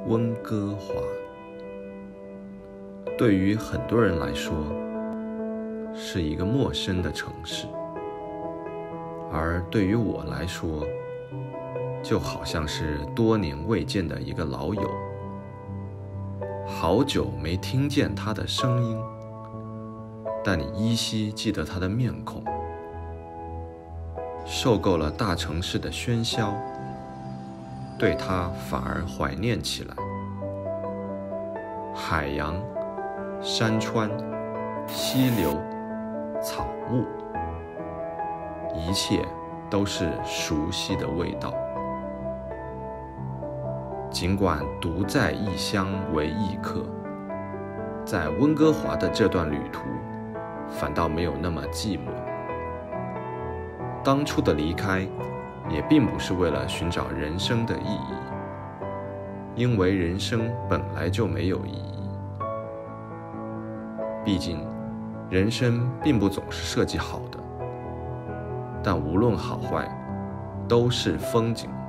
温哥华。对于很多人来说，是一个陌生的城市，而对于我来说，就好像是多年未见的一个老友。好久没听见他的声音，但你依稀记得他的面孔。受够了大城市的喧嚣，对他反而怀念起来。海洋、山川、溪流、草木，一切都是熟悉的味道。尽管独在异乡为异客，在温哥华的这段旅途反倒没有那么寂寞。当初的离开也并不是为了寻找人生的意义，因为人生本来就没有意义。毕竟人生并不总是设计好的，但无论好坏，都是风景。